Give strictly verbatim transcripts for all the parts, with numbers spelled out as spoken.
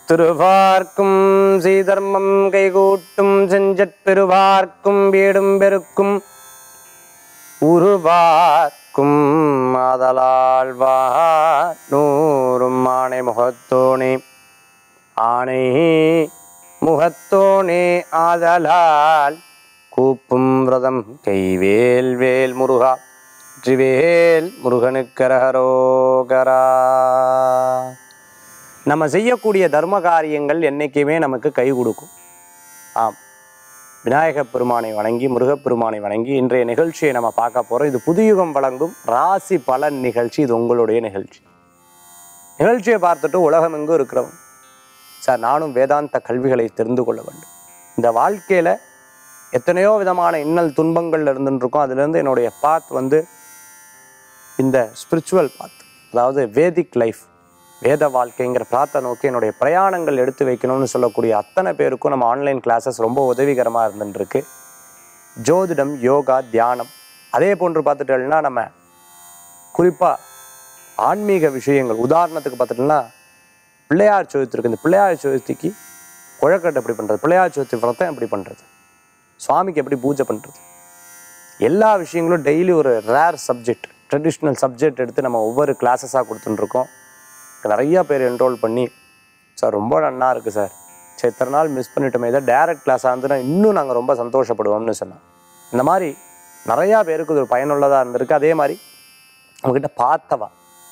திருவார்க்கும் சீதர்மம் கைகூட்டும் செஞ்சற் பெருவார்க்கும் வீடும் பெருக்கும் உருவார்க்கும் ஆதலாழ்வார் நூறும் ஆணை முகத்தோனே ஆணை முகத்தோனே ஆதலால் கூப்பும் விரதம் கைவேல் வேல் முருகா வெற்றிவேல் முருகனுக்கரகரோகரா. நம்ம செய்யக்கூடிய தர்ம காரியங்கள் என்றைக்குமே நமக்கு கை கொடுக்கும். ஆம், விநாயகப் பெருமானை வணங்கி முருகப்பெருமானை வணங்கி இன்றைய நிகழ்ச்சியை நம்ம பார்க்க போகிறோம். இது புதுயுகம் வழங்கும் ராசி பலன் நிகழ்ச்சி. இது உங்களுடைய நிகழ்ச்சி. நிகழ்ச்சியை பார்த்துட்டு உலகமெங்கும் இருக்கிறவங்க, சார் நானும் வேதாந்த கல்விகளை தெரிந்து கொள்ள வேண்டும், இந்த வாழ்க்கையில் எத்தனையோ விதமான இன்னல் துன்பங்கள் இருந்துருக்கோம், அதுலேருந்து என்னுடைய பாத் வந்து இந்த ஸ்பிரிச்சுவல் பாத், அதாவது வேதிக் லைஃப், வேத வாழ்க்கைங்கிற பாத்தை நோக்கி என்னுடைய பிரயாணங்கள் எடுத்து வைக்கணும்னு சொல்லக்கூடிய அத்தனை பேருக்கும் நம்ம ஆன்லைன் கிளாஸஸ் ரொம்ப உதவிகரமாக இருந்துருக்கு. ஜோதிடம், யோகா, தியானம், அதே போன்று பார்த்துட்டோம்னா நம்ம குறிப்பாக ஆன்மீக விஷயங்கள், உதாரணத்துக்கு பார்த்துட்டோம்னா பிள்ளையார் சதுர்த்தி இருக்குது. இந்த பிள்ளையார் சதுர்த்திக்கு குழக்கட்டை எப்படி பண்ணுறது, பிள்ளையார் சதுர்த்தி விரதம் எப்படி பண்ணுறது, சுவாமிக்கு எப்படி பூஜை பண்ணுறது, எல்லா விஷயங்களும் டெய்லி ஒரு ரேர் சப்ஜெக்ட், ட்ரெடிஷ்னல் சப்ஜெக்ட் எடுத்து நம்ம ஒவ்வொரு கிளாஸஸாக கொடுத்துட்டுருக்கோம். நிறையா பேர் என்ரோல் பண்ணி, சார் ரொம்ப நன்னா இருக்குது சார், சரி இத்தனை நாள் மிஸ் பண்ணிட்டோமே, இதை டேரக்ட் கிளாஸாக இருந்துன்னா இன்னும் நாங்கள் ரொம்ப சந்தோஷப்படுவோம்னு சொன்னோம். இந்த மாதிரி நிறையா பேருக்கு இது ஒரு பயனுள்ளதாக இருந்திருக்கு. அதே மாதிரி உங்ககிட்ட பார்த்தவா,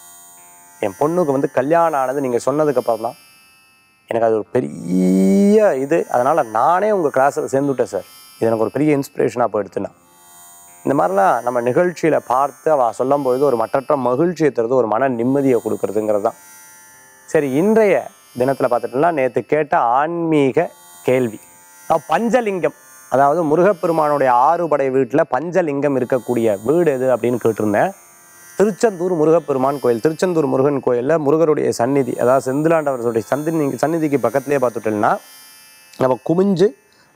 என் பொண்ணுக்கு வந்து கல்யாணம் ஆனது நீங்கள் சொன்னதுக்கப்புறம் தான் எனக்கு அது ஒரு பெரிய இது, அதனால் நானே உங்கள் கிளாஸில் சேர்ந்துவிட்டேன் சார், இது எனக்கு ஒரு பெரிய இன்ஸ்பிரேஷனாக போயிடுத்துனா. இந்த மாதிரிலாம் நம்ம நிகழ்ச்சியில் பார்த்து அவள் சொல்லும்பொழுது ஒரு மற்றற்ற மகிழ்ச்சியை தருது, ஒரு மன நிம்மதியை கொடுக்குறதுங்கிறது தான். சரி, இன்றைய தினத்தில் பார்த்துட்டோம்னா நேற்று கேட்ட ஆன்மீக கேள்வி, பஞ்சலிங்கம், அதாவது முருகப்பெருமானுடைய ஆறுபடை வீட்டில் பஞ்சலிங்கம் இருக்கக்கூடிய வீடு எது அப்படின்னு கேட்டிருந்தேன். திருச்செந்தூர் முருகப்பெருமான் கோயில், திருச்செந்தூர் முருகன் கோயிலில் முருகருடைய சந்நிதி, அதாவது செந்திலாண்டவருடைய சந்தி சந்நிதிக்கு பக்கத்துலேயே பார்த்துட்டோம்னா நம்ம குமிஞ்சு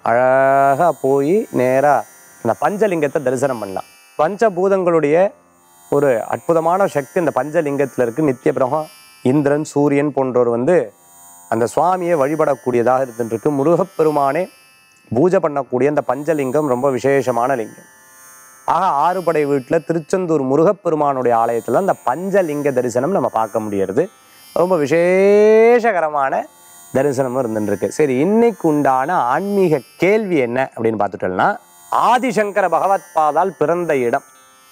அழகாக போய் நேராக அந்த பஞ்சலிங்கத்தை தரிசனம் பண்ணலாம். பஞ்சபூதங்களுடைய ஒரு அற்புதமான சக்தி அந்த பஞ்சலிங்கத்தில் இருக்குது. நித்திய பிரம்மம், இந்திரன், சூரியன் போன்றோர் வந்து அந்த சுவாமியை வழிபடக்கூடியதாக இருந்துருக்கு. முருகப்பெருமானே பூஜை பண்ணக்கூடிய அந்த பஞ்சலிங்கம் ரொம்ப விசேஷமான லிங்கம். ஆக ஆறுபடை வீட்டில் திருச்செந்தூர் முருகப்பெருமானுடைய ஆலயத்தில் அந்த பஞ்சலிங்க தரிசனம் நம்ம பார்க்க முடியறது. ரொம்ப விசேஷகரமான தரிசனமும் இருந்துருக்கு. சரி, இன்னைக்கு உண்டான ஆன்மீக கேள்வி என்ன அப்படின்னு பார்த்துட்டோம்னா, ஆதிசங்கர பகவத் பாதால் பிறந்த இடம்,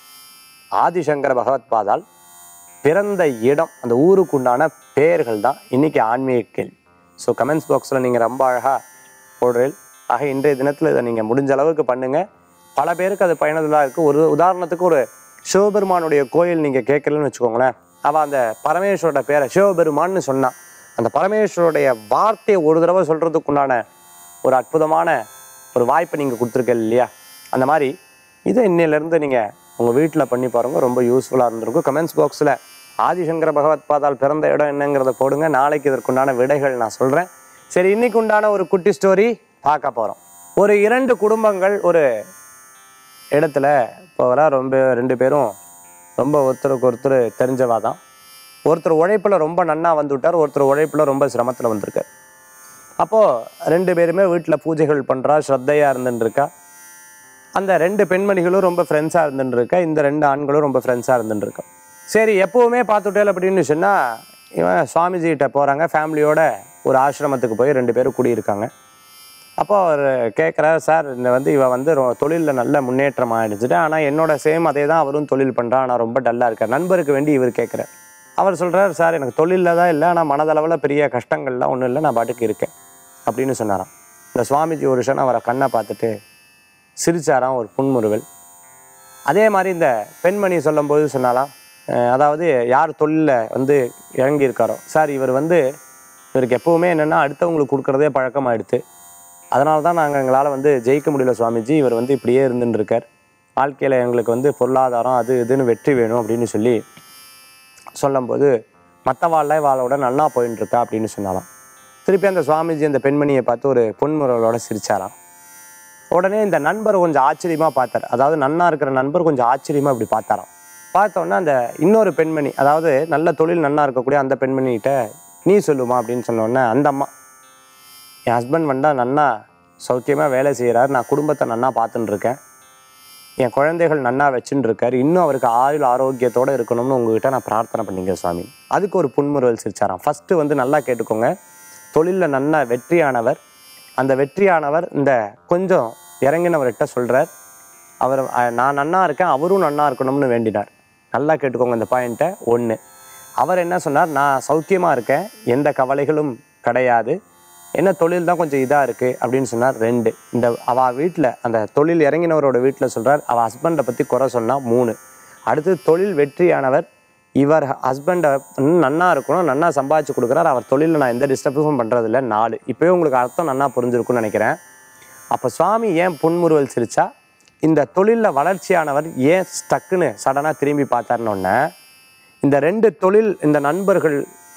ஆதிசங்கர பகவத் பாதால் பிறந்த இடம், அந்த ஊருக்கு உண்டான பெயர்கள் தான் இன்னைக்கு ஆன்மீக கேள்வி. ஸோ கமெண்ட்ஸ் பாக்ஸில் நீங்கள் ரொம்ப அழகாக போடுறீர்கள். ஆக இன்றைய தினத்தில் இதை நீங்கள் முடிஞ்ச அளவுக்கு பண்ணுங்கள். பல பேருக்கு அது பயனுள்ளதாக இருக்குது. ஒரு உதாரணத்துக்கு ஒரு சிவபெருமானுடைய கோயில் நீங்கள் கேட்கலன்னு வச்சுக்கோங்களேன், அவள் அந்த பரமேஸ்வரோட பேரை சிவபெருமான்னு சொன்னான். அந்த பரமேஸ்வரோடைய வார்த்தையை ஒரு தடவை சொல்கிறதுக்குண்டான ஒரு அற்புதமான ஒரு வாய்ப்பை நீங்கள் கொடுத்துருக்க இல்லையா, அந்த மாதிரி இதை இன்னிலேருந்து நீங்கள் உங்கள் வீட்டில் பண்ணி பாருங்கள், ரொம்ப யூஸ்ஃபுல்லாக இருந்திருக்கும். கமெண்ட்ஸ் பாக்ஸில் ஆதிசங்கர பகவத் பாதால் பிறந்த இடம் என்னங்கிறத போடுங்க. நாளைக்கு இதற்குண்டான விடைகள் நான் சொல்கிறேன். சரி, இன்னைக்கு உண்டான ஒரு குட்டி ஸ்டோரி பார்க்க போகிறோம். ஒரு இரண்டு குடும்பங்கள் ஒரு இடத்துல இப்போ வர ரொம்ப ரெண்டு பேரும் ரொம்ப ஒருத்தருக்கு ஒருத்தர் தெரிஞ்சவா தான். ஒருத்தர் உழைப்பில் ரொம்ப நன்னா வந்துவிட்டார், ஒருத்தர் உழைப்பில் ரொம்ப சிரமத்தில் வந்திருக்கார். அப்போது ரெண்டு பேருமே வீட்டில் பூஜைகள் பண்ணுறா, ஸ்ரத்தையாக இருந்துருக்கா. அந்த ரெண்டு பெண்மணிகளும் ரொம்ப ஃப்ரெண்ட்ஸாக இருந்துருக்கா, இந்த ரெண்டு ஆண்களும் ரொம்ப ஃப்ரெண்ட்ஸாக இருந்துருக்கா. சரி, எப்போவுமே பார்த்துட்டேன் அப்படின்னு சொன்னால் இவன் சுவாமிஜிகிட்ட போகிறாங்க, ஃபேமிலியோட ஒரு ஆசிரமத்துக்கு போய் ரெண்டு பேரும் கூடியிருக்காங்க. அப்போ அவர் கேட்குறாரு, சார் இந்த வந்து இவன் வந்து தொழிலில் நல்ல முன்னேற்றம் ஆகிடுச்சுட்டு, ஆனால் என்னோட சேம் அதே தான் அவரும் தொழில் பண்ணுறான், ஆனால் ரொம்ப டல்லாக இருக்கார். நண்பருக்கு வேண்டி இவர் கேட்குறார். அவர் சொல்கிறார், சார் எனக்கு தொழிலில் தான் இல்லை, ஆனால் மனதளவில் பெரிய கஷ்டங்கள்லாம் ஒன்றும் இல்லை, நான் பாட்டுக்கு இருக்கேன் அப்படின்னு சொன்னாராம். இந்த சுவாமிஜி ஒரு விஷயம் அவரை கண்ணை பார்த்துட்டு சிரிச்சாராம், ஒரு புன்முறுவல். அதே மாதிரி இந்த பெண்மணி சொல்லும்போது சொன்னாலாம், அதாவது யார் தொழிலில் வந்து இறங்கியிருக்காரோ, சார் இவர் வந்து இவருக்கு எப்போவுமே என்னென்னா அடுத்தவங்களுக்கு கொடுக்குறதே பழக்கமாகிடுது, அதனால தான் நாங்கள் எங்களால் வந்து ஜெயிக்க முடியல சுவாமிஜி, இவர் வந்து இப்படியே இருந்துட்டு இருக்கார், வாழ்க்கையில் எங்களுக்கு வந்து பொருளாதாரம் அது இதுன்னு வெற்றி வேணும் அப்படின்னு சொல்லி சொல்லும்போது மற்ற வாழை வாழோட நல்லா போயின்னு இருக்கா அப்படின்னு சொன்னாலாம். திருப்பி அந்த சுவாமிஜி அந்த பெண்மணியை பார்த்து ஒரு பொன்முறலோட சிரிச்சாராம். உடனே இந்த நண்பர் கொஞ்சம் ஆச்சரியமாக பார்த்தார், அதாவது நன்னா இருக்கிற நண்பர் கொஞ்சம் ஆச்சரியமாக இப்படி பார்த்தாராம். பார்த்தோன்னா அந்த இன்னொரு பெண்மணி, அதாவது நல்ல தொழில் நன்னா இருக்கக்கூடிய அந்த பெண்மணிகிட்ட நீ சொல்லுமா அப்படின்னு சொன்னோடனே அந்த அம்மா என் ஹஸ்பண்ட் வந்தால் நன்னா சௌக்கியமாக வேலை செய்கிறார், நான் குடும்பத்தை நன்னா பார்த்துன்னு இருக்கேன், என் குழந்தைகள் நன்னா வச்சுன்னு இருக்கார், இன்னும் அவருக்கு ஆயுள் ஆரோக்கியத்தோடு இருக்கணும்னு உங்ககிட்ட நான் பிரார்த்தனை பண்ணிங்க சுவாமி. அதுக்கு ஒரு புன்முறுவல் சிரிச்சாராம். ஃபஸ்ட்டு வந்து நல்லா கேட்டுக்கோங்க, தொழிலில் நன்னா வெற்றியானவர், அந்த வெற்றியானவர் இந்த கொஞ்சம் இறங்கினவர்கிட்ட சொல்கிறார், அவர் நான் நன்னா இருக்கேன் அவரும் நன்னா இருக்கணும்னு வேண்டினார். நல்லா கேட்டுக்கோங்க இந்த பாயிண்ட்டை. ஒன்று, அவர் என்ன சொன்னார், நான் சௌக்கியமாக இருக்கேன், எந்த கவலைகளும் கிடையாது, என்ன தொழில் தான் கொஞ்சம் இதாக இருக்குது அப்படின்னு சொன்னார். ரெண்டு, இந்த அவள் வீட்டில் அந்த தொழில் இறங்கினவரோட வீட்டில் சொல்கிறார், அவள் ஹஸ்பண்டை பற்றி குறை சொன்னால். மூணு, அடுத்து தொழில் வெற்றியானவர், இவர் ஹஸ்பண்டை நன்னா இருக்கணும், நன்னா சம்பாதிச்சு கொடுக்குறார், அவர் தொழிலில் நான் எந்த டிஸ்டர்பன்ஸும் பண்ணுறதில்ல. நாலு, இப்போயே உங்களுக்கு அர்த்தம் நன்னா புரிஞ்சிருக்குன்னு நினைக்கிறேன். அப்போ சுவாமி ஏன் புன்முறுவல் சிரிச்சா, இந்த தொழிலில் வளர்ச்சியானவர் ஏன் ஸ்டக்குன்னு சடனாக திரும்பி பார்த்தாருன்னொன்னே, இந்த ரெண்டு தொழில் இந்த நண்பர்கள்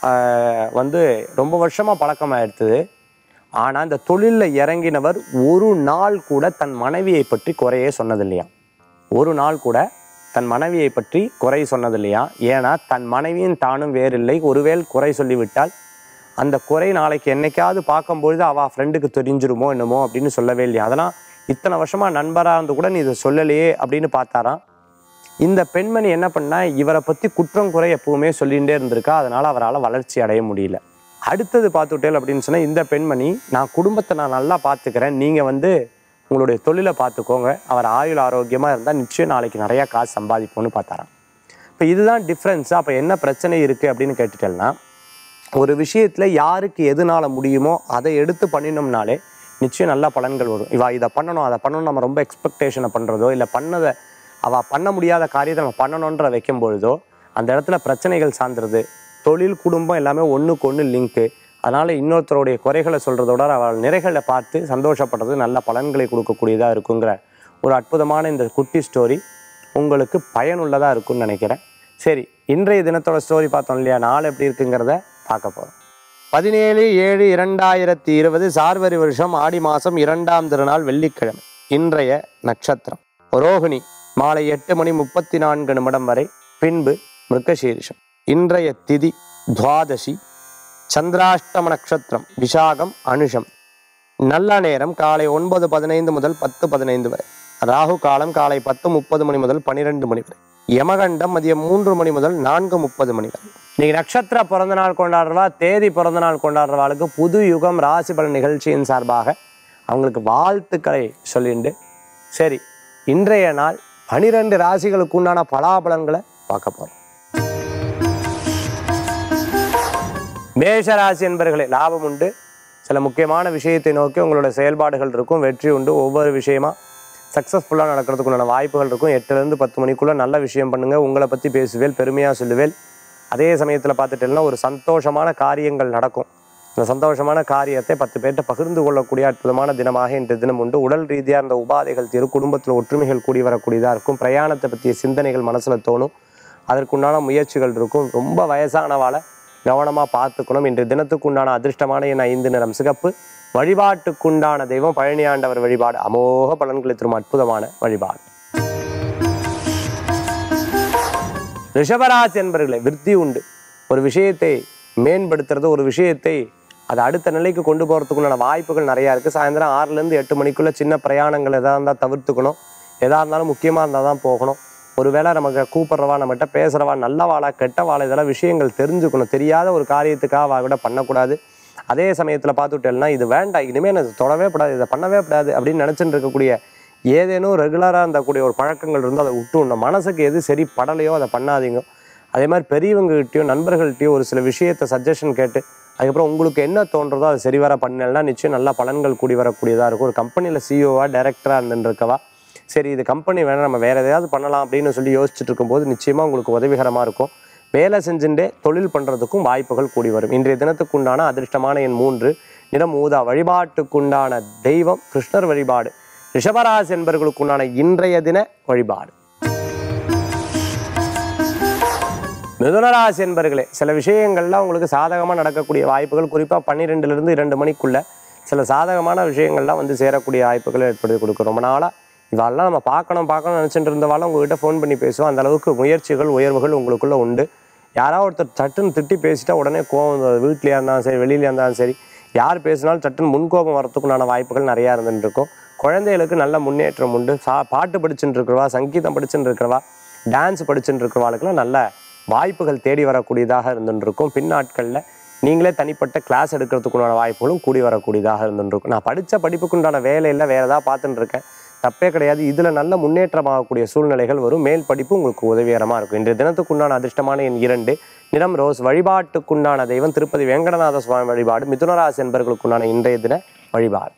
வந்து ரொம்ப வருஷமாக பழக்கமாகிடுது. ஆனால் இந்த தொழிலில் இறங்கினவர் ஒரு நாள் கூட தன் மனைவியை பற்றி குறையே சொன்னதில்லையா, ஒரு நாள் கூட தன் மனைவியை பற்றி குறை சொன்னதில்லையா. ஏன்னா தன் மனைவியும் தானும் வேறில்லை, ஒருவேள் குறை சொல்லிவிட்டால் அந்த குறை நாளைக்கு என்னைக்காவது பார்க்கும்பொழுது அவள் ஃப்ரெண்டுக்கு தெரிஞ்சிருமோ என்னமோ அப்படின்னு சொல்லவே இல்லையா. அதெல்லாம் இத்தனை வருஷமாக நண்பராக இருந்து கூட நீ இதை சொல்லலையே அப்படின்னு பார்த்தாராம். இந்த பெண்மணி என்ன பண்ணா, இவரை பற்றி குற்றம் குறை எப்பவுமே சொல்லிகிட்டே இருந்திருக்கா, அதனால் அவரால் வளர்ச்சி அடைய முடியல. அடுத்தது பார்த்துட்டேல் அப்படின்னு சொன்னால், இந்த பெண்மணி நான் குடும்பத்தை நான் நல்லா பார்த்துக்கிறேன், நீங்கள் வந்து உங்களுடைய தொழிலை பார்த்துக்கோங்க, அவர் ஆயுள் ஆரோக்கியமாக இருந்தால் நிச்சயம் நாளைக்கு நிறையா காசு சம்பாதிப்போன்னு பார்த்தாராம். இப்போ இதுதான் டிஃப்ரென்ஸு. அப்போ என்ன பிரச்சனை இருக்குது அப்படின்னு கேட்டுட்டேன்னா, ஒரு விஷயத்தில் யாருக்கு எதுனால முடியுமோ அதை எடுத்து பண்ணினோம்னாலே நிச்சயம் நல்ல பலன்கள் வரும். இவா இதை பண்ணணும் அதை பண்ணணும் நம்ம ரொம்ப எக்ஸ்பெக்டேஷனை பண்ணுறதோ, இல்லை பண்ணதை அவள் பண்ண முடியாத காரியத்தை நம்ம பண்ணணுன்ற வைக்கும் பொழுதோ அந்த இடத்துல பிரச்சனைகள் சார்ந்துருது. தொழில் குடும்பம் எல்லாமே ஒன்றுக்கு ஒன்று லிங்க்கு. அதனால் இன்னொருத்தருடைய குறைகளை சொல்கிறதோட அவள் நிறைகளை பார்த்து சந்தோஷப்படுறது நல்ல பலன்களை கொடுக்கக்கூடியதாக இருக்குங்கிற ஒரு அற்புதமான இந்த குட்டி ஸ்டோரி உங்களுக்கு பயனுள்ளதாக இருக்குன்னு நினைக்கிறேன். சரி, இன்றைய தினத்தோட ஸ்டோரி பார்த்தோம் இல்லையா, நாள் எப்படி இருக்குங்கிறத பார்க்க போகிறோம். பதினேழு ஏழு இரண்டாயிரத்தி இருபது சார்வரி வருஷம் ஆடி மாதம் இரண்டாம் திருநாள் வெள்ளிக்கிழமை. இன்றைய நட்சத்திரம் ரோகிணி, மாலை எட்டு மணி முப்பத்தி நான்கு நிமிடம் வரை, பின்பு மிருகசீரிஷம். இன்றைய திதி துவாதசி, சந்திராஷ்டம நட்சத்திரம் விஷாகம் அனுஷம். நல்ல நேரம் காலை ஒன்பது பதினைந்து முதல் பத்து பதினைந்து வரை. ராகு காலம் காலை பத்து முப்பது மணி முதல் பன்னிரெண்டு மணி வரை. யமகண்டம் மதியம் மூன்று மணி முதல் நான்கு முப்பது மணி வரை. இன்னைக்கு நட்சத்திர பிறந்த நாள் கொண்டாடுறவா, தேதி பிறந்த நாள் கொண்டாடுறவாளுக்கு புது யுகம் ராசி பலன் நிகழ்ச்சியின் சார்பாக அவங்களுக்கு வாழ்த்துக்களை சொல்லிண்டு, சரி இன்றைய நாள் பனிரெண்டு ராசிகளுக்கு உண்டான பலாபலன்களை பார்க்க போகிறோம். மேஷ ராசி என்பவர்களே, லாபம் உண்டு, சில முக்கியமான விஷயத்தை நோக்கி உங்களோட செயல்பாடுகள் இருக்கும், வெற்றி உண்டு, ஒவ்வொரு விஷயமா சக்ஸஸ்ஃபுல்லாக நடக்கிறதுக்குண்டான வாய்ப்புகள் இருக்கும். எட்டுலேருந்து பத்து மணிக்குள்ளே நல்ல விஷயம் பண்ணுங்கள், உங்களை பற்றி பேசுவேல், பெருமையாக சொல்லுவேல். அதே சமயத்தில் பார்த்துட்டேன்னா ஒரு சந்தோஷமான காரியங்கள் நடக்கும். இந்த சந்தோஷமான காரியத்தை பத்து பேர்கிட்ட பகிர்ந்து கொள்ளக்கூடிய அற்புதமான தினமாக இன்றைய தினம் உண்டு. உடல் ரீதியாக இருந்த உபாதைகள் தீரும், குடும்பத்தில் ஒற்றுமைகள் கூடி வரக்கூடியதாக இருக்கும். பிரயாணத்தை பற்றிய சிந்தனைகள் மனசில் தோணும், அதற்குண்டான முயற்சிகள் இருக்கும். ரொம்ப வயசானவாளை கவனமாக பார்த்துக்கணும். இன்றைய தினத்துக்கு உண்டான அதிர்ஷ்டமான என் ஐந்து நிறம் சிகப்பு. வழிபாட்டுக்குண்டான தெய்வம் பழனியாண்டவர் வழிபாடு அமோக பலன்களை தரும் அற்புதமான வழிபாடு. ரிஷபராசி என்பவர்களே, விருத்தி உண்டு, ஒரு விஷயத்தை மேம்படுத்துறது, ஒரு விஷயத்தை அதை அடுத்த நிலைக்கு கொண்டு போகிறதுக்குண்டான வாய்ப்புகள் நிறையா இருக்குது. சாயந்தரம் ஆறுலேருந்து எட்டு மணிக்குள்ளே சின்ன பிரயாணங்கள் எதாக இருந்தால் தவிர்த்துக்கணும். எதாக இருந்தாலும் முக்கியமாக இருந்தால் தான் போகணும். ஒரு வேளை நமக்கு கூப்பிட்றவா, நம்மகிட்ட பேசுகிறவா, நல்லவாளா கெட்டவாளா, இதெல்லாம் விஷயங்கள் தெரிஞ்சுக்கணும். தெரியாத ஒரு காரியத்துக்காக அவ கூட பண்ணக்கூடாது. அதே சமயத்தில் பார்த்துட்டேன்னா இது வேண்டாம், இனிமேல் எனக்கு தொடவே கூடாது, இதை பண்ணவே கூடாது அப்படின்னு நினச்சிட்டு இருக்கக்கூடிய ஏதேனும் ரெகுலராக இருந்தக்கூடிய ஒரு பழக்கங்கள் இருந்தால் அதை விட்டுணும். மனசுக்கு எது சரி படலையோ அதை பண்ணாதீங்க. அதே மாதிரி பெரியவங்ககிட்டயோ நண்பர்கள்ட்டையோ ஒரு சில விஷயத்தை சஜஷன் கேட்டு அதுக்கப்புறம் உங்களுக்கு என்ன தோன்றதோ அதை சரி வர பண்ணலைன்னா நிச்சயம் நல்ல பலன்கள் கூடி வரக்கூடியதாக இருக்கும். ஒரு கம்பெனியில் சிஇஓவா டைரக்டராக இருந்துருக்கவா, சரி இது கம்பெனி வேணால் நம்ம வேறு எதையாவது பண்ணலாம் அப்படின்னு சொல்லி யோசிச்சுட்டு இருக்கும்போது நிச்சயமாக உங்களுக்கு உதவிகரமாக இருக்கும். வேலை செஞ்சுட்டே தொழில் பண்ணுறதுக்கும் வாய்ப்புகள் கூடி வரும். இன்றைய தினத்துக்குண்டான அதிர்ஷ்டமான எண் மூன்று, நிறம் ஊதா. வழிபாட்டுக்குண்டான தெய்வம் கிருஷ்ணர் வழிபாடு. ரிஷபராசி என்பவர்களுக்குண்டான இன்றைய தின வழிபாடு. மிதுனராசி என்பவர்களே, சில விஷயங்கள்லாம் உங்களுக்கு சாதகமாக நடக்கக்கூடிய வாய்ப்புகள், குறிப்பாக பன்னிரெண்டுலேருந்து இரண்டு மணிக்குள்ளே சில சாதகமான விஷயங்கள்லாம் வந்து சேரக்கூடிய வாய்ப்புகளை ஏற்படுத்தி கொடுக்கும். ரொம்ப நாளாக இவெல்லாம் நம்ம பார்க்கணும் பார்க்கணும்னு நினச்சிட்டு இருந்தவாலும் உங்கள்கிட்ட ஃபோன் பண்ணி பேசுவோம். அந்த அளவுக்கு முயற்சிகள் உயர்வுகள் உங்களுக்குள்ளே உண்டு. யாராவது ஒருத்தர் சட்டுன்னு திட்டி பேசிட்டா உடனே கோவம், வீட்லையாக இருந்தாலும் சரி வெளியிலையாக இருந்தாலும் சரி, யார் பேசினாலும் சட்டுன்னு முன்கோபம் வரத்துக்குண்டான வாய்ப்புகள் நிறையா இருந்துட்டு இருக்கும். குழந்தைகளுக்கு நல்ல முன்னேற்றம் உண்டு. சா பாட்டு படிச்சுட்டு இருக்கிறவா, சங்கீதம் படிச்சுட்டு இருக்கிறவா, டான்ஸ் படிச்சுட்டு இருக்கிறவாளுக்கெல்லாம் நல்ல வாய்ப்புகள் தேடி வரக்கூடியதாக இருந்துட்டு இருக்கும். பின்னாட்களில் நீங்களே தனிப்பட்ட கிளாஸ் எடுக்கிறதுக்குண்டான வாய்ப்புகளும் கூடி வரக்கூடியதாக இருந்துட்டு இருக்கும். நான் படித்த படிப்புக்குண்டான வேலையில் வேறு ஏதாவது பார்த்துட்டு இருக்கேன், தப்பே கிடையாது. இதில் நல்ல முன்னேற்றமாகக்கூடிய சூழ்நிலைகள் வரும். மேல் படிப்பு உங்களுக்கு உதவிகரமாக இருக்கும். இன்றைய தினத்துக்குண்டான அதிர்ஷ்டமான எண் இரண்டு, நிறம் ரோஸ். வழிபாட்டுக்குண்டான தெய்வம் திருப்பதி வேங்கடநாத சுவாமி வழிபாடு. மிதுனராசி என்பவர்களுக்குண்டான இன்றைய தின வழிபாடு.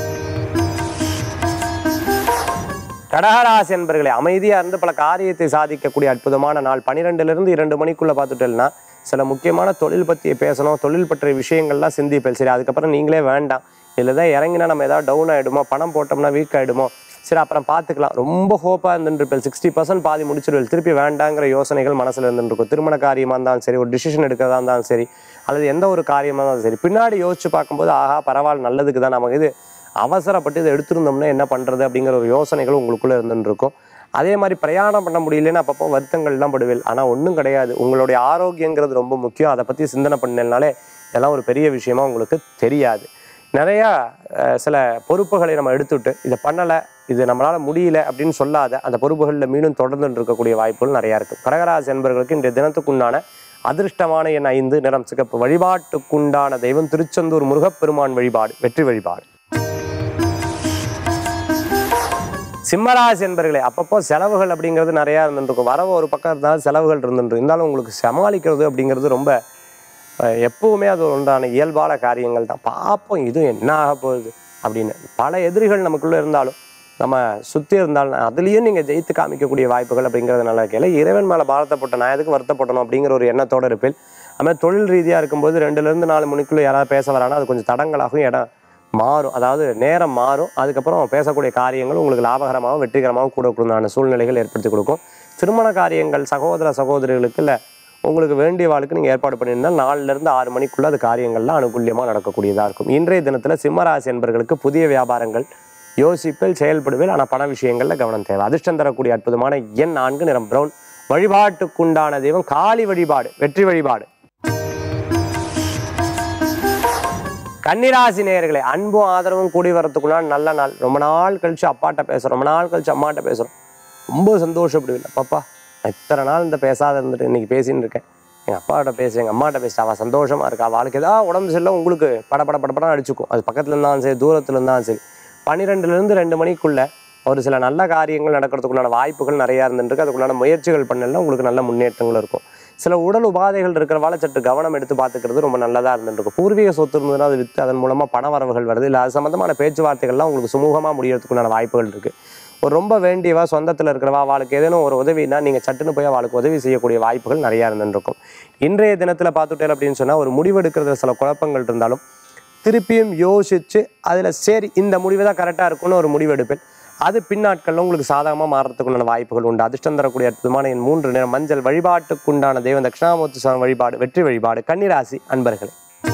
கடகராசி என்பர்களே, அமைதியாக இருந்து பல காரியத்தை சாதிக்கக்கூடிய அற்புதமான நாள். பன்னிரெண்டுலேருந்து இரண்டு மணிக்குள்ளே பார்த்துட்டேன்னா சில முக்கியமான தொழில் பற்றி பேசணும், தொழில் பற்றிய விஷயங்கள்லாம் சிந்திப்பேன். சரி, அதுக்கப்புறம் நீங்களே வேண்டாம், இதில் தான் இறங்கினா நம்ம ஏதாவது டவுன் ஆகிடுமோ, பணம் போட்டோம்னா வீக் ஆகிடுமோ, சரி அப்புறம் பார்த்துக்கலாம், ரொம்ப ஹோப்பாக இருந்துருப்பேன், சிக்ஸ்டி பர்சன்ட் பாதி முடிச்சிருவேன், திருப்பி வேண்டாங்கிற யோசனைகள் மனசில் இருந்துருக்கும். திருமண காரியமாக இருந்தாலும் சரி, ஒரு டிசிஷன் எடுக்கிறதா இருந்தாலும் சரி, அல்லது எந்த ஒரு காரியமாக இருந்தாலும் சரி, பின்னாடி யோசிச்சு பார்க்கும்போது ஆஹா பரவாயில்ல, நல்லதுக்கு தான், நமக்கு இது அவசரப்பட்டு இதை எடுத்துருந்தோம்னா என்ன பண்ணுறது அப்படிங்கிற ஒரு யோசனைகள் உங்களுக்குள்ளே இருந்துட்டு இருக்கும். அதே மாதிரி பிரயாணம் பண்ண முடியலன்னு அப்பப்போ வருத்தங்கள்லாம் படுவேன். ஆனால் ஒன்றும் கிடையாது, உங்களுடைய ஆரோக்கியங்கிறது ரொம்ப முக்கியம். அதை பற்றி சிந்தனை பண்ணனாலே இதெல்லாம் ஒரு பெரிய விஷயமா உங்களுக்கு தெரியாது. நிறையா சில பொறுப்புகளை நம்ம எடுத்துவிட்டு இதை பண்ணலை, இது நம்மளால் முடியல அப்படின்னு சொல்லாத அந்த பொறுப்புகளில் மீண்டும் தொடர்ந்து இருக்கக்கூடிய வாய்ப்புகள் நிறையா இருக்குது. கடகராசி என்பவர்களுக்கு இன்றைய தினத்துக்குண்டான அதிர்ஷ்டமான எண் ஐந்து, நிறம் சிகப்பு. வழிபாட்டுக்குண்டான தெய்வம் திருச்செந்தூர் முருகப்பெருமான் வழிபாடு. வெற்றி வழிபாடு. சிம்மராசி என்பர்களே, அப்பப்போ செலவுகள் அப்படிங்கிறது நிறையா இருந்துருக்கும். வரவு ஒரு பக்கம் இருந்தாலும் செலவுகள் இருந்துட்டு இருந்தாலும் உங்களுக்கு சமாளிக்கிறது அப்படிங்கிறது ரொம்ப எப்பவுமே அது ஒன்றான இயல்பான காரியங்கள் தான். பார்ப்போம் இது என்ன ஆக போகுது அப்படின்னு. பல எதிரிகள் நமக்குள்ளே இருந்தாலும் நம்ம சுற்றி இருந்தாலும் அதுலேயும் நீங்கள் ஜெயித்து காமிக்கக்கூடிய வாய்ப்புகள் அப்படிங்கிறது நல்லா கேள்வி. இறைவன் மேலே பாரத்தப்பட்ட நான் எதுக்கு வருத்தப்படணும் அப்படிங்கிற ஒரு எண்ணத்தோடு இருப்பேன். அதுமாதிரி தொழில் ரீதியாக இருக்கும்போது ரெண்டுலேருந்து நாலு மணிக்குள்ளே யாராவது பேச வரானா அது கொஞ்சம் தடங்களாகும், இடம் மாறும், அதாவது நேரம் மாறும். அதுக்கப்புறம் பேசக்கூடிய காரியங்கள் உங்களுக்கு லாபகரமாகவும் வெற்றிகரமாகவும் கூட கொடுத்தான சூழ்நிலைகள் ஏற்படுத்தி கொடுக்கும். திருமண காரியங்கள் சகோதர சகோதரிகளுக்கு இல்லை உங்களுக்கு வேண்டிய வாழ்க்கை நீங்கள் ஏற்பாடு பண்ணியிருந்தால் நாலுலேருந்து ஆறு மணிக்குள்ளே அது காரியங்கள்லாம் அனுகூலியமாக நடக்கக்கூடியதாக இருக்கும். இன்றைய தினத்தில் சிம்மராசி என்பவர்களுக்கு புதிய வியாபாரங்கள் யோசிப்பில் செயல்படுவேன், ஆனால் பண விஷயங்களில் கவனம் தேவை. அதிர்ஷ்டம் தரக்கூடிய அற்புதமான எண் நான்கு, நிறம் பிரவுன். வழிபாட்டுக்குண்டான தெய்வம் காளி வழிபாடு. வெற்றி வழிபாடு. கன்னிராசி நேயர்களே, அன்பும் ஆதரவும் கூடி வரத்துக்குள்ளான நல்ல நாள். ரொம்ப நாள் கழிச்சு அப்பாட்ட பேசுகிறோம், ரொம்ப நாள் கழிச்சு அம்மாட்ட பேசுகிறோம், ரொம்ப சந்தோஷப்படுவில்லை. பாப்பா இத்தனை நாள் இந்த பேசாத இருந்துட்டு இன்றைக்கி பேசின்னு இருக்கேன், எங்கள் அப்பாட்ட பேசு, எங்கள் அம்மாட்ட பேசிட்டு அவள் சந்தோஷமாக இருக்கா, அவளுக்கு ஏதாவது உடம்பு சரியில்லை உங்களுக்கு பட பட படப்படம் அடிச்சுக்கும். அது பக்கத்தில் இருந்தாலும் சரி, தூரத்தில் இருந்தாலும் சரி. பன்னிரெண்டுலேருந்து ரெண்டு மணிக்குள்ளே ஒரு சில நல்ல காரியங்கள் நடக்கிறதுக்குள்ளான வாய்ப்புகள் நிறையா இருந்துருக்கு. அதுக்குள்ளான முயற்சிகள் பண்ணலாம், உங்களுக்கு நல்ல முன்னேற்றங்கள் இருக்கும். சில உடல் உபாதைகள் இருக்கிறவால சற்று கவனம் எடுத்து பார்த்துக்கிறது ரொம்ப நல்லதாக இருந்துருக்கும். பூர்வீக சொத்து இருந்ததுன்னா அது விற்று அதன் மூலமாக பண வரவுகள் வருது, இல்லை அது சம்மந்தமான பேச்சுவார்த்தைகள்லாம் உங்களுக்கு சுமூகமாக முடியறதுக்குண்டான வாய்ப்புகள் இருக்குது. ஒரு ரொம்ப வேண்டியவா சொந்தத்தில் இருக்கிறவா அவளுக்கு ஏதேனும் ஒரு உதவினா நீங்கள் சட்டுன்னு போய் அவளுக்கு உதவி செய்யக்கூடிய வாய்ப்புகள் நிறையா இருந்துருக்கும். இன்றைய தினத்தில் பார்த்துட்டேன் அப்படின்னு சொன்னால் ஒரு முடிவெடுக்கிறதுல சில குழப்பங்கள் இருந்தாலும் திருப்பியும் யோசித்து அதில் சரி இந்த முடிவு தான் கரெக்டாக இருக்கும்னு ஒரு முடிவெடுப்பேன். அது பின்னாட்களில் உங்களுக்கு சாதகமாக மாறுறதுக்குண்டான வாய்ப்புகள் உண்டு. அதிர்ஷ்டம் தரக்கூடிய அற்புதமான என் மூன்று நிறம் மஞ்சள். வழிபாட்டுக்குண்டான தெய்வம் தட்சிணாமூர்த்தி சுவாமி வழிபாடு. வெற்றி வழிபாடு. கன்னிராசி அன்பர்களே.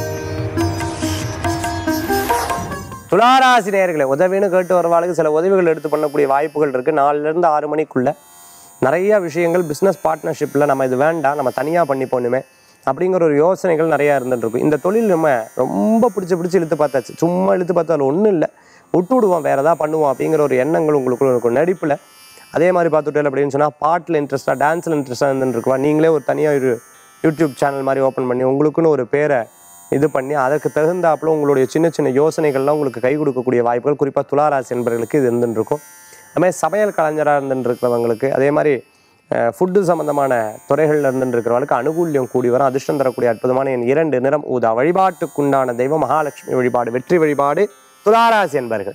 துளாராசி நேயர்களே, உதவின்னு கேட்டு வரவாளுக்கு சில உதவிகள் எடுத்து பண்ணக்கூடிய வாய்ப்புகள் இருக்குது. நாலுலேருந்து ஆறு மணிக்குள்ளே நிறையா விஷயங்கள் பிஸ்னஸ் பார்ட்னர்ஷிப்பில் நம்ம இது வேண்டாம், நம்ம தனியாக பண்ணி போகணுமே அப்படிங்கிற ஒரு யோசனைகள் நிறையா இருந்துகிட்ருக்கும். இந்த தொழில் நம்ம ரொம்ப பிடிச்சி பிடிச்சி இழுத்து பார்த்தாச்சு, சும்மா இழுத்து பார்த்தா அதில் ஒன்றும் இல்லை, விட்டு விடுவோம், வேறு எதாவது பண்ணுவோம் அப்படிங்கிற ஒரு எண்ணங்கள் உங்களுக்குள்ள இருக்கும். நடிப்பில் அதே மாதிரி பார்த்துட்டேன் அப்படின்னு சொன்னால் பாட்டில் இன்ட்ரெஸ்ட்டாக, டான்ஸில் இன்ட்ரெஸ்ட்டாக இருந்துருக்குவா, நீங்களே ஒரு தனியாக ஒரு யூடியூப் சேனல் மாதிரி ஓப்பன் பண்ணி உங்களுக்குன்னு ஒரு பேரை இது பண்ணி அதற்கு தகுந்தாப்புல உங்களுடைய சின்ன சின்ன யோசனைகள்லாம் உங்களுக்கு கை கொடுக்கக்கூடிய வாய்ப்புகள் குறிப்பாக துளாராசி என்பவர்களுக்கு இது இருந்துருக்கும். அதுமாதிரி சமையல் கலைஞராக இருந்துருக்கிறவங்களுக்கு, அதே மாதிரி ஃபுட்டு சம்மந்தமான துறைகளில் இருந்துருக்கிறவங்களுக்கு அனுகூல்யம் கூடி வரும். அதிர்ஷ்டம் தரக்கூடிய அற்புதமான என் இரண்டு நிறம் ஊதா. வழிபாட்டுக்குண்டான தெய்வம் மகாலட்சுமி வழிபாடு. வெற்றி வழிபாடு. துளாராசி என்பர்கள்.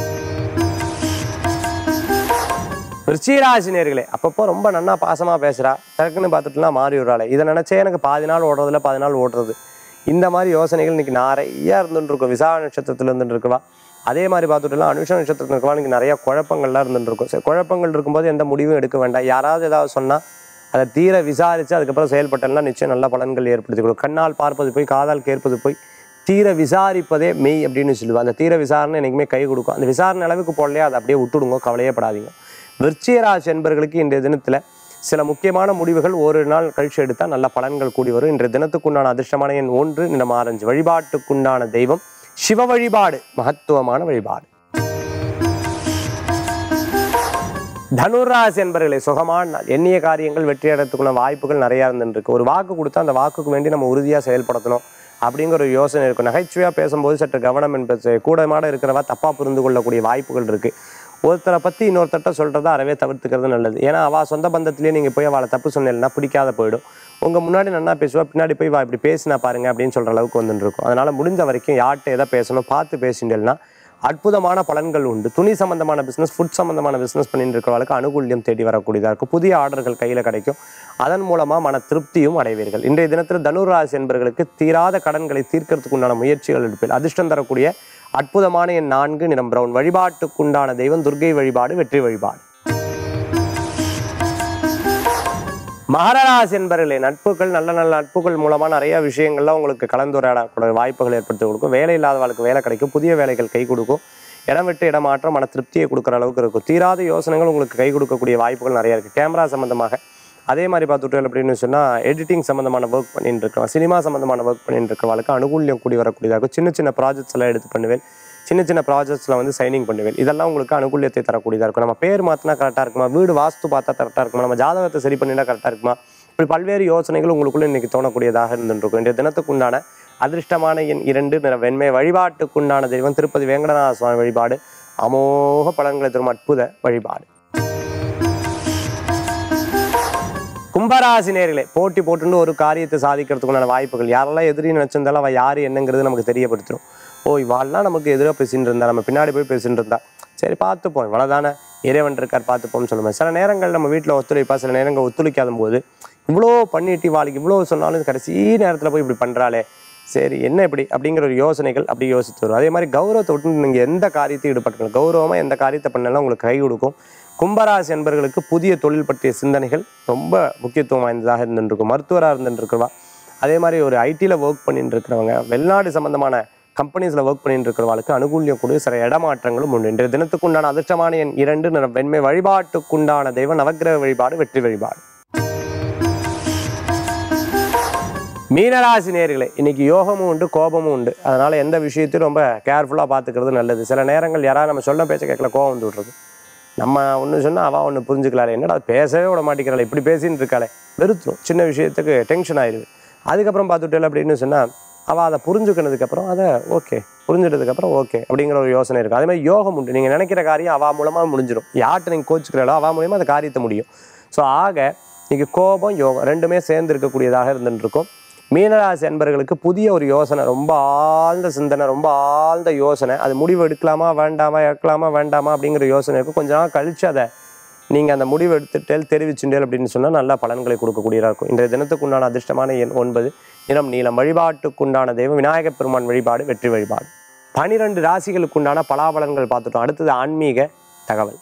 விருச்சிகராசி நேயர்களே, அப்பப்போ ரொம்ப நன்னா பாசமாக பேசுகிறா, டக்குன்னு பார்த்துட்டுலாம் மாறி விடுறாளே, இதை நினச்சே எனக்கு பாதி நாள் ஓடுறதுல பாதி நாள் ஓடுறது, இந்த மாதிரி யோசனைகள் இன்றைக்கி நிறையா இருந்துருக்கும். விசாக நட்சத்திரத்தில் இருந்துட்டு இருக்குவா, அதே மாதிரி பார்த்துட்டுலாம் அனுஷ நட்சத்திரத்தில் இருக்கவா இன்றைக்கி நிறையா குழப்பங்கள்லாம் இருந்துருக்கும். சரி, குழப்பங்கள் இருக்கும்போது எந்த முடிவும் எடுக்க வேண்டாம். யாராவது ஏதாவது சொன்னால் அதை தீர விசாரித்து அதுக்கப்புறம் செயல்பட்டெல்லாம் நிச்சயம் நல்ல பலன்கள் ஏற்படுத்தி கொடுக்கும். கண்ணால் பார்ப்பது போய் காதால் கேட்பது போய் தீர விசாரிப்பதே மெய் அப்படின்னு சொல்லுவாள். அந்த தீர விசாரணை என்றைக்குமே கை கொடுக்கும். அந்த விசாரணை அளவுக்கு போடலையே அதை அப்படியே விட்டுடுங்க, கவலையப்படாதீங்க. விருச்சிகராசி என்பவர்களுக்கு இன்றைய தினத்தில் சில முக்கியமான முடிவுகள் ஒரு நாள் கழிச்சு எடுத்தால் நல்ல பலன்கள் கூடி வரும். இன்றைய தினத்துக்குண்டான அதிர்ஷ்டமான எண் ஒன்று, நிறம் ஆரஞ்சு. வழிபாட்டுக்குண்டான தெய்வம் சிவ வழிபாடு மகத்துவமான வழிபாடு. தனுராசி என்பவர்களை சுகமான நாள். எண்ணிய காரியங்கள் வெற்றி அடைறதுக்குள்ள வாய்ப்புகள் நிறையா இருந்துருக்கு. ஒரு வாக்கு கொடுத்தா அந்த வாக்குக்கு வேண்டி நம்ம உறுதியாக செயல்படுத்தணும் அப்படிங்கிற ஒரு யோசனை இருக்கும். நகைச்சுவையாக பேசும்போது சற்று கவனம் என்பது கூடமாட இருக்கிறவா தப்பாக புரிந்து கொள்ளக்கூடிய வாய்ப்புகள் இருக்குது. ஒருத்தரை பற்றி இன்னொருத்தட்ட சொல்கிறத அறவே தவிர்த்துக்கிறது நல்லது. ஏன்னா அவள் சொந்த பந்தத்திலேயே நீங்கள் போய் அவளை தப்பு சொன்னீங்கன்னா பிடிக்காத போயிடும். உங்கள் முன்னாடி நல்லா பேசுவா, பின்னாடி போய் வா இப்படி பேசினா பாருங்க அப்படின்னு சொல்கிற அளவுக்கு வந்துட்டு இருக்கும். அதனால் முடிஞ்ச வரைக்கும் யார்கிட்ட எதை பேசணும் பார்த்து பேசிட்டேன்னா அற்புதமான பலன்கள் உண்டு. துணி சம்பந்தமான பிஸ்னஸ், ஃபுட் சம்பந்தமான பிஸ்னஸ் பண்ணிட்டு இருக்கிறவங்களுக்கு அனுகூல்யம் தேடி வரக்கூடியதாக இருக்கும். புதிய ஆர்டர்கள் கையில் கிடைக்கும். அதன் மூலமாக மன திருப்தியும் அடைவீர்கள். இன்றைய தினத்தில் தனுராசி என்பவர்களுக்கு தீராத கடன்களை தீர்க்கறதுக்கு உண்டான முயற்சிகள் எடுப்பீர்கள். அதிர்ஷ்டம் தரக்கூடிய அற்புதமான என் நான்கு நிறம் பிரவுன். வழிபாட்டுக்குண்டான தெய்வம் துர்க்கை வழிபாடு, வெற்றி வழிபாடு. மகராசி என்பவர்களே, நட்புகள் நல்ல நல்ல நட்புகள் மூலமாக நிறைய விஷயங்கள்லாம் உங்களுக்கு கலந்துரையாடக்கூடிய வாய்ப்புகள் ஏற்படுத்தி கொடுக்கும். வேலை இல்லாதவர்களுக்கு வேலை கிடைக்கும். புதிய வேலைகள் கை கொடுக்கும். இடம் விட்டு இடமாற்றம் மன திருப்தியை கொடுக்குற அளவுக்கு இருக்கும். தீராத யோசனைகள் உங்களுக்கு கை கொடுக்கக்கூடிய வாய்ப்புகள் நிறையா இருக்குது. கேமரா சம்மந்தமாக அதே மாதிரி பார்த்துட்டு அப்படின்னு சொன்னால் எடிட்டிங் சம்மந்தமான ஒர்க் பண்ணிட்டு இருக்கிறோம், சினிமா சம்மந்தமான ஒர்க் பண்ணிட்டு இருக்கிறவங்களுக்கு அனுகூல்யம் கூடி வரக்கூடியதாக இருக்கும். சின்ன சின்ன ப்ராஜெக்ட்ஸ் எல்லாம் எடுத்து பண்ணுவேன். சின்ன சின்ன ப்ராஜெக்ட்ஸில் வந்து சைனிங் பண்ணுவேன். இதெல்லாம் உங்களுக்கு அனுகூலியத்தை தரக்கூடியதாக இருக்கும். நம்ம பேர் மாற்றினா கரெக்டாக இருக்குமா, வீடு வாஸ்து பார்த்தா கரெக்டாக இருக்குமா, நம்ம ஜாதகத்தை சரி பண்ணினா கரெக்டாக இருக்குமா, இப்படி பல்வேறு யோசனைகள் உங்களுக்குள்ள இன்றைக்கி தோணக்கூடியதாக இருந்துருக்கும். இன்றைய தினத்துக்குண்டான அதிர்ஷ்டமான எண் இரண்டு நிற வெண்மை. வழிபாட்டுக்குண்டான தெய்வம் திருப்பதி வேங்கடநாத சுவாமி வழிபாடு. அமோக பலன்களை தரும் அற்புத வழிபாடு. கும்பராசி நேயர்களே, போட்டி போட்டுன்னு ஒரு காரியத்தை சாதிக்கிறதுக்குண்டான வாய்ப்புகள். யாரெல்லாம் எதிரி நினச்சிருந்தாலும் அவள் யார் என்னங்கிறது நமக்கு தெரியப்படுத்திடும். ஓ இவாள்லாம் நமக்கு எதிராக பேசிட்டு இருந்தா, நம்ம பின்னாடி போய் பேசிட்டு இருந்தா, சரி பார்த்துப்போம், இவ்வளோதானே இறைவன் இருக்கார் பார்த்துப்போம்னு சொல்லுவேன். சில நேரங்கள் நம்ம வீட்டில் ஒத்துழைப்பா, சில நேரங்கள் ஒத்துழைக்காத போது இவ்வளோ பண்ணிட்டு இவாளுக்கு இவ்வளோ சொன்னாலும் கடைசி நேரத்தில் போய் இப்படி பண்ணுறாளே, சரி என்ன இப்படி அப்படிங்கிற ஒரு யோசனைகள் அப்படி யோசித்து வரும். அதே மாதிரி கௌரவத்தை விட்டு நீங்கள் எந்த காரியத்தை ஈடுபட்டுக்கணும், கௌரவமாக எந்த காரியத்தை பண்ணாலும் உங்களுக்கு கை கொடுக்கும். கும்பராசி என்பவர்களுக்கு புதிய தொழில் பற்றிய சிந்தனைகள் ரொம்ப முக்கியத்துவம் வாய்ந்ததாக இருந்துருக்கும். மருத்துவராக இருந்துருக்குவா, அதே மாதிரி ஒரு ஐடியில் ஒர்க் பண்ணிட்டு இருக்கிறவங்க, வெளிநாடு சம்பந்தமான கம்பெனிஸில் ஒர்க் பண்ணிட்டு இருக்கிறவங்களுக்கு அனுகூல்யம் கூட சில இடமாற்றங்களும் உண்டு. இன்றைய தினத்துக்குண்டான அதிர்ஷ்டமான எண் இரண்டு நிற வெண்மை. வழிபாட்டுக்குண்டான தெய்வம் நவக்கிரக வழிபாடு, வெற்றி வழிபாடு. மீனராசி நேயர்களே, இன்னைக்கு யோகமும் உண்டு, கோபமும் உண்டு. அதனால் எந்த விஷயத்தையும் ரொம்ப கேர்ஃபுல்லாக பார்த்துக்கிறது நல்லது. சில நேரங்கள் யாராவது நம்ம சொன்ன பேச்சை கேட்கல கோபம் வந்து விட்றது. நம்ம ஒன்று சொன்னால் அவள் ஒன்று புரிஞ்சுக்கலாரு, என்னடா பேசவே விட மாட்டேங்கிறாள், இப்படி பேசின்னு இருக்காளே, வெறுத்துரும். சின்ன விஷயத்துக்கு டென்ஷன் ஆயிடுது. அதுக்கப்புறம் பார்த்துட்டேன் அப்படின்னு சொன்னால் அவள் அதை புரிஞ்சுக்கினதுக்கப்புறம் அதை ஓகே புரிஞ்சுட்டதுக்கப்புறம் ஓகே அப்படிங்கிற ஒரு யோசனை இருக்குது. அதே மாதிரி யோகம் உண்டு. நீங்கள் நினைக்கிற காரியம் அவள் மூலமாக முடிஞ்சிடும். யார்கிட்ட நீங்கள் கோச்சிக்கிறாளோ அவள் மூலியமாக அந்த காரியத்தை முடியும். ஸோ ஆக இன்றைக்கி கோபம் யோகம் ரெண்டுமே சேர்ந்து இருக்கக்கூடியதாக இருந்துருக்கும். மீனராசி அன்பர்களுக்கு புதிய ஒரு யோசனை, ரொம்ப ஆழ்ந்த சிந்தனை, ரொம்ப ஆழ்ந்த யோசனை. அது முடிவு எடுக்கலாமா வேண்டாமா, எடுக்கலாமா வேண்டாமா அப்படிங்கிற யோசனை இருக்கும். கொஞ்ச நாள் கழித்து அதை நீங்கள் அந்த முடிவு எடுத்துட்டேல் தெரிவிச்சுட்டேல் அப்படின்னு சொன்னால் நல்ல பலன்களை கொடுக்கக்கூடியதாக இருக்கும். இன்றைய தினத்துக்குண்டான அதிர்ஷ்டமான எண் ஒன்பது, நிறம் நீளம். வழிபாட்டுக்குண்டான தெய்வம் விநாயகப் பெருமான் வழிபாடு, வெற்றி வழிபாடு. பனிரெண்டு ராசிகளுக்குண்டான பலாபலன்கள் பார்த்துட்டோம். அடுத்தது ஆன்மீக தகவல்.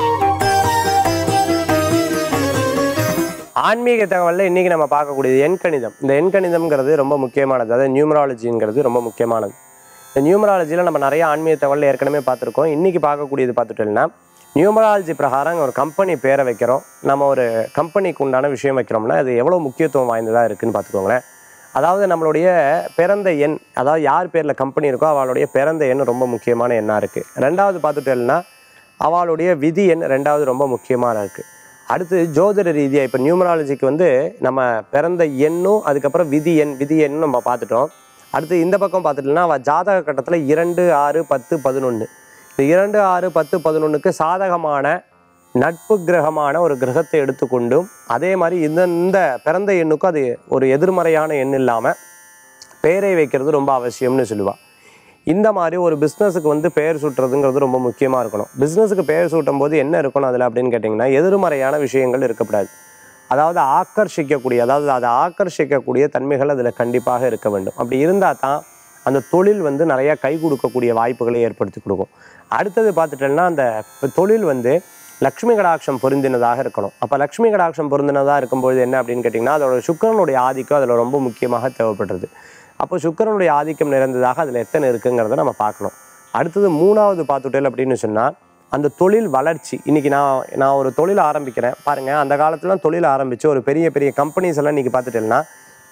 ஆன்மீக தகவலில் இன்றைக்கி நம்ம பார்க்கக்கூடியது எண்கணிதம். இந்த எண்கணிதம்ங்கிறது ரொம்ப முக்கியமானது. அதாவது நியூமராலஜிங்கிறது ரொம்ப முக்கியமானது. இந்த நியூமராலஜியில் நம்ம நிறைய ஆன்மீக தகவலில் ஏற்கனவே பார்த்துருக்கோம். இன்றைக்கி பார்க்கக்கூடியது பார்த்துட்டோம்னா நியூமராலஜி பிரகாரம் ஒரு கம்பெனி பேரை வைக்கிறோம், நம்ம ஒரு கம்பெனிக்கு உண்டான விஷயம் வைக்கிறோம்னா அது எவ்வளோ முக்கியத்துவம் வாய்ந்ததாக இருக்குதுன்னு பார்த்துக்கோங்களேன். அதாவது நம்மளுடைய பிறந்த எண், அதாவது யார் பேரில் கம்பெனி இருக்கோ அவளுடைய பிறந்த எண் ரொம்ப முக்கியமான எண்ணாக இருக்குது. ரெண்டாவது பார்த்துட்டோம்னா அவளுடைய விதி எண் ரெண்டாவது ரொம்ப முக்கியமான இருக்குது. அடுத்து ஜோதிட ரீதியாக இப்போ நியூமராலஜிக்கு வந்து நம்ம பிறந்த எண்ணும் அதுக்கப்புறம் விதி எண் விதி எண்ணும் நம்ம பார்த்துட்டோம். அடுத்து இந்த பக்கம் பார்த்துட்டோம்னா அவள் ஜாதக கட்டத்தில் இரண்டு ஆறு பத்து பதினொன்று இந்த இரண்டு ஆறு பத்து பதினொன்றுக்கு சாதகமான நட்பு கிரகமான ஒரு கிரகத்தை எடுத்துக்கொண்டும் அதே மாதிரி இந்த இந்த பிறந்த எண்ணுக்கும் அது ஒரு எதிர்மறையான எண் இல்லாமல் பெயரை வைக்கிறது ரொம்ப அவசியம்னு சொல்லுவாள். இந்த மாதிரி ஒரு பிஸ்னஸுக்கு வந்து பெயர் சூட்டுறதுங்கிறது ரொம்ப முக்கியமாக இருக்கணும். பிஸ்னஸுக்கு பெயர் சூட்டும் போது என்ன இருக்கணும் அதில் அப்படின்னு கேட்டிங்கன்னா எதிர்மறையான விஷயங்கள் இருக்கக்கூடாது. அதாவது ஆக்கர்ஷிக்கக்கூடிய, அதாவது அதை ஆக்கர்ஷிக்கக்கூடிய தன்மைகள் அதில் கண்டிப்பாக இருக்க வேண்டும். அப்படி இருந்தால் தான் அந்த தொழில் வந்து நிறையா கை கொடுக்கக்கூடிய வாய்ப்புகளை ஏற்படுத்தி கொடுக்கும். அடுத்தது பார்த்துட்டோம்னா அந்த தொழில் வந்து லக்ஷ்மி கடாட்சம் பொருந்தினதாக இருக்கணும். அப்போ லக்ஷ்மி கடாட்சம் பொருந்தினதாக இருக்கும்போது என்ன அப்படின்னு கேட்டிங்கன்னா அதோட சுக்கிரனுடைய ஆதிக்கம் அதில் ரொம்ப முக்கியமாக தேவைப்படுறது. அப்போ சுக்கிரனுடைய ஆதிக்கம் நிறைந்ததாக அதில் எத்தனை இருக்குங்கிறத நம்ம பார்க்கணும். அடுத்தது மூணாவது பார்த்துட்டேன் அப்படின்னு சொன்னால் அந்த தொழில் வளர்ச்சி. இன்றைக்கி நான் நான் ஒரு தொழில் ஆரம்பிக்கிறேன் பாருங்கள், அந்த காலத்துலாம் தொழில் ஆரம்பித்து ஒரு பெரிய பெரிய கம்பெனிஸ் எல்லாம் இன்றைக்கி பார்த்துட்டேன்னா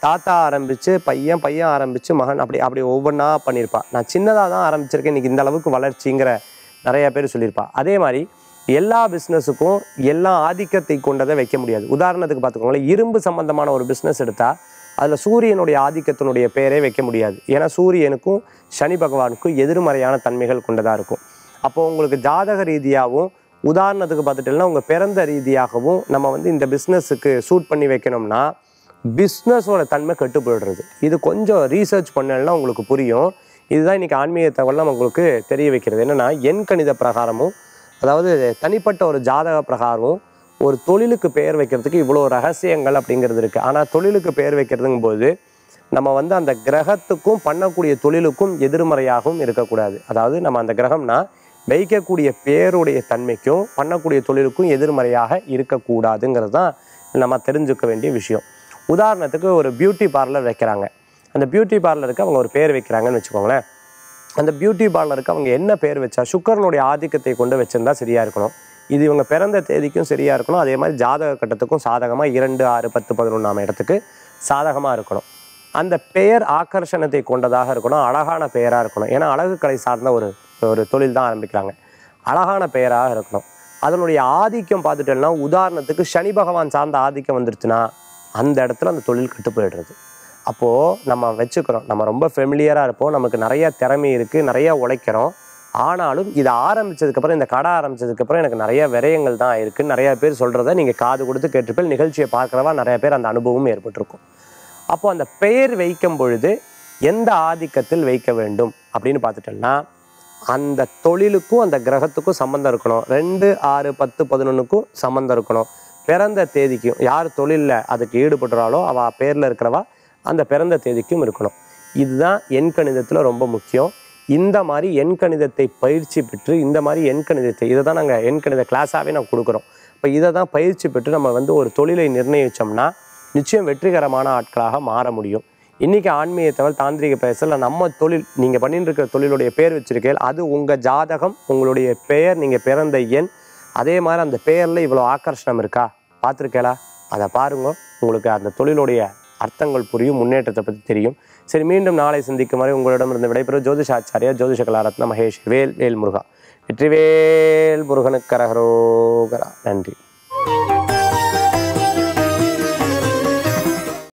தாத்தா ஆரம்பித்து பையன் பையன் ஆரம்பித்து மகன் அப்படி அப்படி ஒவ்வொன்றா பண்ணியிருப்பா. நான் சின்னதாக தான் ஆரம்பிச்சிருக்கேன், இன்றைக்கி இந்த அளவுக்கு வளர்ச்சிங்கிற நிறையா பேர் சொல்லியிருப்பா. அதே மாதிரி எல்லா பிஸ்னஸுக்கும் எல்லா ஆதிக்கத்தை கொண்டதை வைக்க முடியாது. உதாரணத்துக்கு பார்த்துக்கோங்களேன், இரும்பு சம்பந்தமான ஒரு பிஸ்னஸ் எடுத்தால் அதில் சூரியனுடைய ஆதிக்கத்தினுடைய பேரே வைக்க முடியாது. ஏன்னா சூரியனுக்கும் சனி பகவானுக்கும் எதிர்மறையான தன்மைகள் கொண்டதாக இருக்கும். அப்போது உங்களுக்கு ஜாதக ரீதியாகவும் உதாரணத்துக்கு பார்த்துட்டோம்னா உங்கள் பிறந்த ரீதியாகவும் நம்ம வந்து இந்த பிஸ்னஸுக்கு சூட் பண்ணி வைக்கணும்னா பிஸ்னஸோட தன்மை கெட்டு போயிடுறது. இது கொஞ்சம் ரீசர்ச் பண்ணலைன்னா உங்களுக்கு புரியும். இதுதான் இன்றைக்கி ஆன்மீக தகவலாம் உங்களுக்கு தெரிய வைக்கிறது. என்னென்னா எண் கணித பிரகாரமும் அதாவது தனிப்பட்ட ஒரு ஜாதக பிரகாரமும் ஒரு தொழிலுக்கு பெயர் வைக்கிறதுக்கு இவ்வளோ ரகசியங்கள் அப்படிங்கிறது இருக்குது. ஆனால் தொழிலுக்கு பெயர் வைக்கிறதுங்கும் போது நம்ம வந்து அந்த கிரகத்துக்கும் பண்ணக்கூடிய தொழிலுக்கும் எதிர்மறையாகவும் இருக்கக்கூடாது. அதாவது நம்ம அந்த கிரகம்னா வைக்கக்கூடிய பேருடைய தன்மைக்கும் பண்ணக்கூடிய தொழிலுக்கும் எதிர்மறையாக இருக்கக்கூடாதுங்கிறது தான் நம்ம தெரிஞ்சுக்க வேண்டிய விஷயம். உதாரணத்துக்கு ஒரு பியூட்டி பார்லர் வைக்கிறாங்க. அந்த பியூட்டி பார்லருக்கு அவங்க ஒரு பேர் வைக்கிறாங்கன்னு வச்சுக்கோங்களேன். அந்த பியூட்டி பார்லருக்கு அவங்க என்ன பேர் வச்சா சுக்கரனுடைய ஆதிக்கத்தை கொண்டு வச்சுருந்தா சரியாக இருக்கணும். இது இவங்க பிறந்த தேதிக்கும் சரியாக இருக்கணும். அதே மாதிரி ஜாதக கட்டத்துக்கும் சாதகமாக இரண்டு ஆறு பத்து பதினொன்றாம் இடத்துக்கு சாதகமாக இருக்கணும். அந்த பெயர் ஆக்கர்ஷணத்தை கொண்டதாக இருக்கணும், அழகான பெயராக இருக்கணும். ஏன்னா அழகு கலை சார்ந்த ஒரு ஒரு தொழில் தான் ஆரம்பிக்கிறாங்க. அழகான பெயராக இருக்கணும். அதனுடைய ஆதிக்கம் பார்த்துட்டோம்னா உதாரணத்துக்கு சனி பகவான் சார்ந்த ஆதிக்கம் வந்துருச்சுன்னா அந்த இடத்துல அந்த தொழில் கெட்டு போயிடுறது. அப்போது நம்ம வச்சுக்கிறோம், நம்ம ரொம்ப ஃபெமிலியராக இருப்போம், நமக்கு நிறையா திறமை இருக்குது, நிறையா உழைக்கிறோம். ஆனாலும் இதை ஆரம்பித்ததுக்கப்புறம் இந்த கடை ஆரம்பித்ததுக்கப்புறம் எனக்கு நிறையா விரயங்கள் தான் இருக்குதுன்னு நிறையா பேர் சொல்கிறத நீங்கள் காது கொடுத்து கேட்டுப்பேன். நிகழ்ச்சியை பார்க்குறவா நிறையா பேர் அந்த அனுபவமும் ஏற்பட்டிருக்கும். அப்போது அந்த பெயர் வைக்கும் பொழுது எந்த ஆதிக்கத்தில் வைக்க வேண்டும் அப்படின்னு பார்த்துட்டோம்னா அந்த தொழிலுக்கும் அந்த கிரகத்துக்கும் சம்மந்தம் இருக்கணும். ரெண்டு ஆறு பத்து பதினொன்றுக்கும் சம்மந்தம் இருக்கணும். பிறந்த தேதிக்கும் யார் தொழிலில் அதுக்கு ஈடுபடுறாளோ அவள் பேரில் இருக்கிறவா அந்த பிறந்த தேதிக்கும் இருக்கணும். இதுதான் எண் கணிதத்தில் ரொம்ப முக்கியம். இந்த மாதிரி எண் கணிதத்தை பயிற்சி பெற்று இந்த மாதிரி எண் கணிதத்தை இதை தான் நாங்கள் எண் கணித கிளாஸாகவே நாங்கள் கொடுக்குறோம். இப்போ இதை தான் பயிற்சி பெற்று நம்ம வந்து ஒரு தொழிலை நிர்ணயித்தோம்னா நிச்சயம் வெற்றிகரமான ஆட்களாக மாற முடியும். இன்றைக்கி ஆன்மீக தகவல் தாந்திரிக பேசல நம்ம தொழில் நீங்கள் பண்ணிட்டு இருக்கிற தொழிலுடைய பேர் வச்சுருக்கீங்க, அது உங்கள் ஜாதகம், உங்களுடைய பெயர், நீங்கள் பிறந்த எண், அதே மாதிரி அந்த பெயரில் இவ்வளோ ஆக்கர்ஷணம் இருக்கா பார்த்துருக்கேளா, அதை பாருங்க. உங்களுக்கு அந்த தொழிலுடைய அர்த்தங்கள் புரியும், முன்னேற்றத்தை பற்றி தெரியும். சரி, மீண்டும் நாளை சந்திக்கும் வரை உங்களிடமிருந்து விடைபெறும் ஜோதிஷாச்சாரியா ஜோதிஷ கலாரத்ன மகேஷ் வேல் வேல் முருகா. வெற்றிவேல் முருகனுக்கு கரகரோகரா. நன்றி.